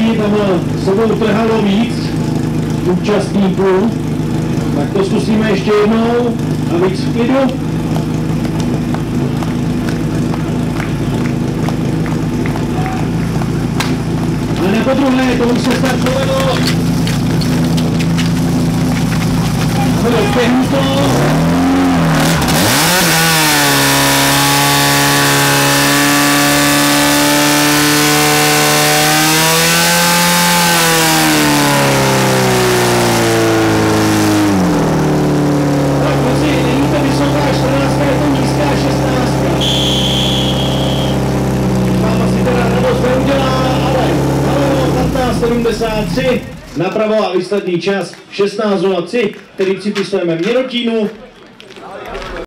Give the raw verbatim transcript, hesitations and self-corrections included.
lidi tam sebou trhalo víc účastníků, tak to zkusíme ještě jednou a víc v klidu. Ale na podruhé, to už se snad povedlo. Bylo pěhnuto. sedmdesát tři napravo a výsledný čas šestnáct nula tři, který připisujeme Měrotínu.